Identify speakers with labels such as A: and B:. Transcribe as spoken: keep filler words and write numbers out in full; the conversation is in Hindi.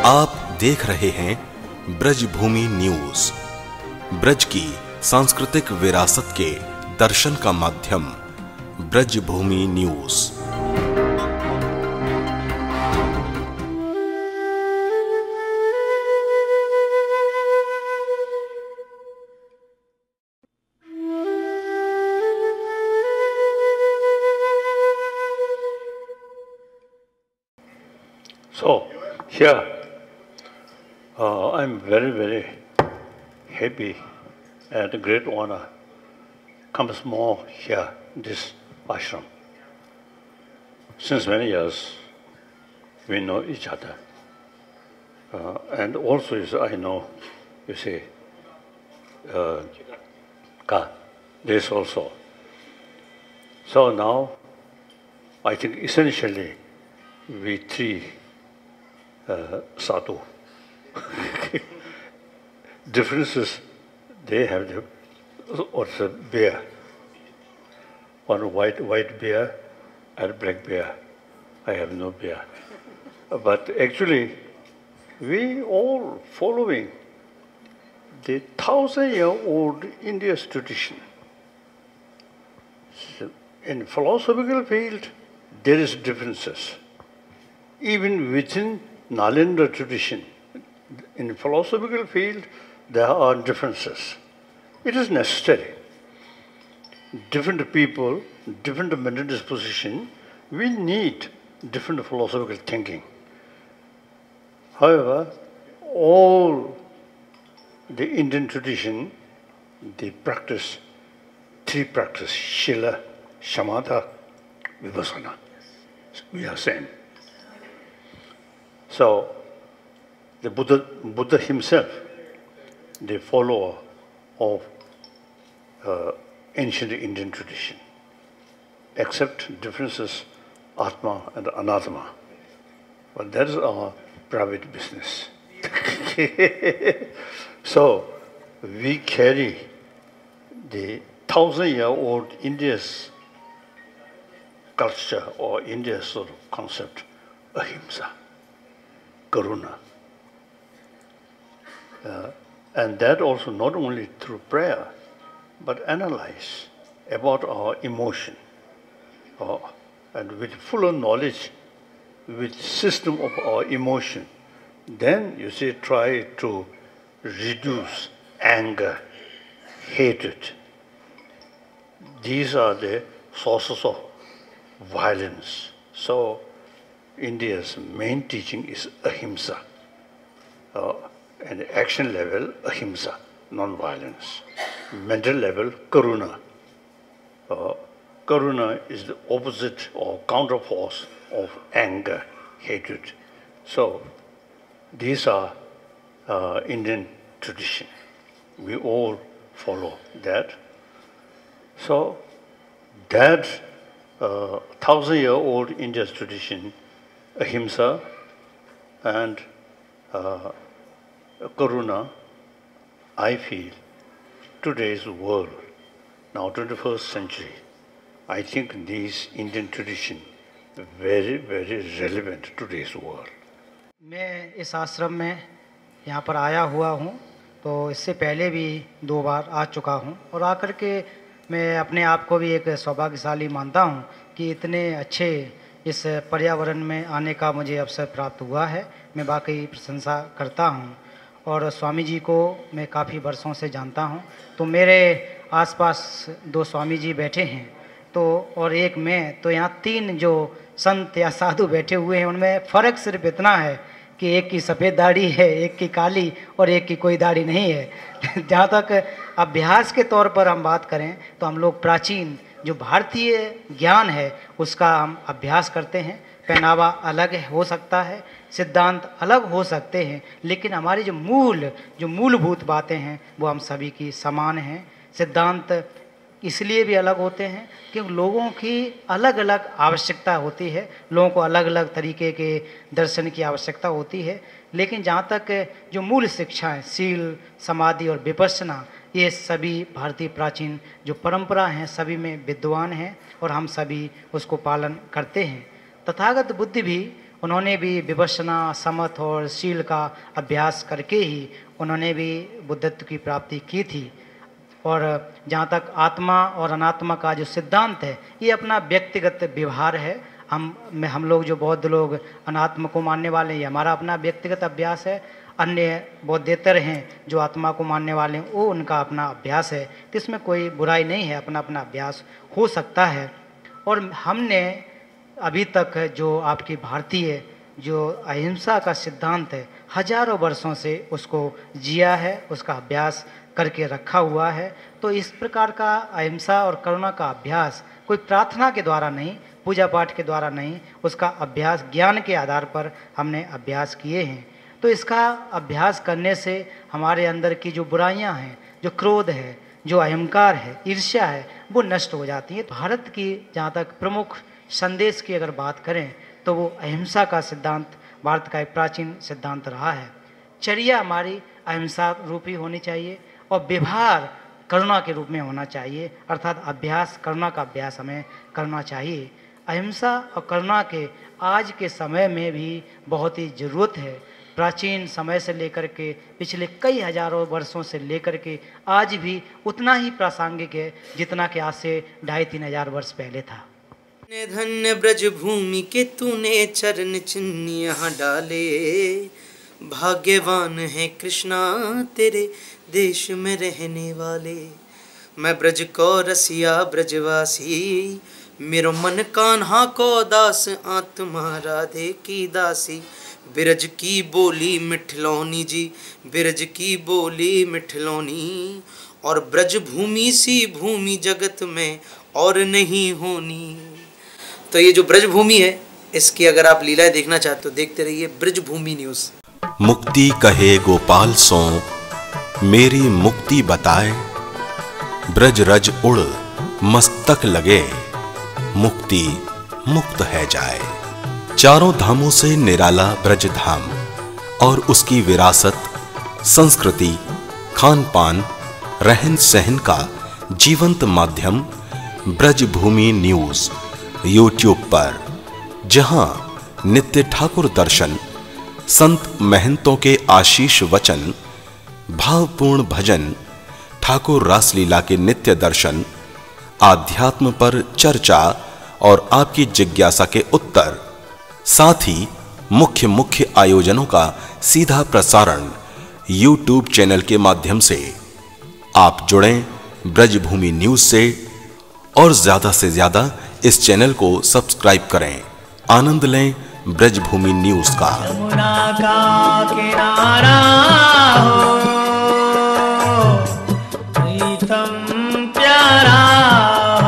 A: आप देख रहे हैं ब्रजभूमि न्यूज, ब्रज की सांस्कृतिक विरासत के दर्शन का माध्यम Brajbhoomi news.
B: So, here, uh, I'm very, very happy and great honor comes more here, this ashram. Since many years, we know each other. Uh, and also, is I know, you see, uh, Ka, this also. So now, I think essentially, we three Uh, sadhu. Differences, they have the, what's a bear. One white white bear and black bear. I have no bear. But actually, we all following the thousand-year-old India's tradition. So in philosophical field, there is differences. Even within Nalanda tradition, in philosophical field, there are differences. It is necessary. Different people, different mental disposition, we need different philosophical thinking. However, all the Indian tradition, they practice three practice, Shila, Shamatha, Vipassana. We are same. So, the Buddha, Buddha himself, the follower of uh, ancient Indian tradition, except differences, Atma and Anatma. But that is our private business. So, we carry the thousand-year-old India's culture or India's sort of concept, ahimsa. Karuna. Uh, and that also not only through prayer, but analyze about our emotion. Uh, and with fuller knowledge, with system of our emotion, then you see try to reduce anger, hatred. These are the sources of violence. So, India's main teaching is ahimsa. Uh, and action level, ahimsa, non-violence. Mental level, karuna. Uh, karuna is the opposite or counterforce of anger, hatred. So, these are uh, Indian tradition. We all follow that. So, that uh, thousand-year-old India's tradition, ahimsa and uh, karuna, I feel today's world, now twenty-first century, I think these Indian tradition very, very relevant to today's world.
C: मैं इस आश्रम में यहाँ पर आया हुआ हूँ, तो इससे पहले भी दो बार आ चुका हूँ और आकर के मैं अपने आप को भी एक सौभाग्यशाली मानता हूँ कि इतने अच्छे इस पर्यावरण में आने का मुझे अवसर प्राप्त हुआ है। मैं वाकई प्रशंसा करता हूँ और स्वामी जी को मैं काफ़ी वर्षों से जानता हूँ। तो मेरे आसपास दो स्वामी जी बैठे हैं तो और एक मैं, तो यहाँ तीन जो संत या साधु बैठे हुए हैं उनमें फ़र्क सिर्फ इतना है कि एक की सफ़ेद दाढ़ी है, एक की काली और एक की कोई दाढ़ी नहीं है। जहाँ तक अभ्यास के तौर पर हम बात करें तो हम लोग प्राचीन जो भारतीय ज्ञान है उसका हम अभ्यास करते हैं। पहनावा अलग हो सकता है, सिद्धांत अलग हो सकते हैं, लेकिन हमारी जो मूल जो मूलभूत बातें हैं वो हम सभी की समान हैं। सिद्धांत इसलिए भी अलग होते हैं क्योंकि लोगों की अलग अलग आवश्यकता होती है, लोगों को अलग अलग तरीके के दर्शन की आवश्यकता होती है। लेकिन जहाँ तक जो मूल शिक्षा है, शील, समाधि और विपश्यना, ये सभी भारतीय प्राचीन जो परंपरा हैं सभी में विद्वान हैं और हम सभी उसको पालन करते हैं। तथागत बुद्ध भी उन्होंने भी विपश्यना, समथ और शील का अभ्यास करके ही उन्होंने भी बुद्धत्व की प्राप्ति की थी। और जहाँ तक आत्मा और अनात्मा का जो सिद्धांत है, ये अपना व्यक्तिगत व्यवहार है। हम में हम लोग जो बौद्ध लोग अनात्मा को मानने वाले हैं, ये हमारा अपना व्यक्तिगत अभ्यास है। अन्य बौद्धेतर हैं जो आत्मा को मानने वाले हैं, वो उनका अपना अभ्यास है। तो इसमें कोई बुराई नहीं है, अपना अपना अभ्यास हो सकता है। और हमने अभी तक जो आपकी भारतीय जो अहिंसा का सिद्धांत है, हजारों वर्षों से उसको जिया है, उसका अभ्यास करके रखा हुआ है। तो इस प्रकार का अहिंसा और करुणा का अभ्यास कोई प्रार्थना के द्वारा नहीं, पूजा पाठ के द्वारा नहीं, उसका अभ्यास ज्ञान के आधार पर हमने अभ्यास किए हैं। तो इसका अभ्यास करने से हमारे अंदर की जो बुराइयां हैं, जो क्रोध है, जो अहंकार है, ईर्ष्या है, वो नष्ट हो जाती है। भारत की जहाँ तक प्रमुख संदेश की अगर बात करें तो वो अहिंसा का सिद्धांत भारत का एक प्राचीन सिद्धांत रहा है। चर्या हमारी अहिंसा रूपी होनी चाहिए और व्यवहार करुणा के रूप में होना चाहिए, अर्थात अभ्यास, करुणा का अभ्यास हमें करना चाहिए। अहिंसा और करुणा के आज के समय में भी बहुत ही ज़रूरत है। प्राचीन समय से लेकर के पिछले कई हजारों वर्षों से लेकर के आज भी उतना ही प्रासंगिक है जितना कि आज से ढाई तीन हजार वर्ष पहले था।
D: धन्य ब्रज भूमि के तूने चरण चिन्ह यहाँ डाले, भाग्यवान है कृष्णा तेरे देश में रहने वाले। मैं ब्रज को रसिया ब्रजवासी, मेरो मन कान्हा को दास, आत्मा राधे की दासी। बिरज की बोली मिठलौनी जी, बिरज की बोली मिठलौनी, और ब्रज भूमि सी भूमि जगत में और नहीं होनी। तो ये जो ब्रज भूमि है, इसकी अगर आप लीलाएं देखना चाहते हो देखते रहिए ब्रज भूमि न्यूज़।
A: मुक्ति कहे गोपाल सो मेरी मुक्ति बताए, ब्रज रज उड़ मस्तक लगे, मुक्ति मुक्त है जाए। चारों धामों से निराला ब्रज धाम और उसकी विरासत, संस्कृति, खान पान, रहन सहन का जीवंत माध्यम ब्रज भूमि न्यूज़ यूट्यूब पर, जहां नित्य ठाकुर दर्शन, संत महंतों के आशीष वचन, भावपूर्ण भजन, ठाकुर रासलीला के नित्य दर्शन, आध्यात्म पर चर्चा और आपकी जिज्ञासा के उत्तर, साथ ही मुख्य मुख्य आयोजनों का सीधा प्रसारण यूट्यूब चैनल के माध्यम से। आप जुड़ें ब्रजभूमि न्यूज़ से और ज्यादा से ज्यादा इस चैनल को सब्सक्राइब करें। आनंद लें ब्रजभूमि न्यूज़ का।
E: यमुना का किनारा हो, प्रीतम प्यारा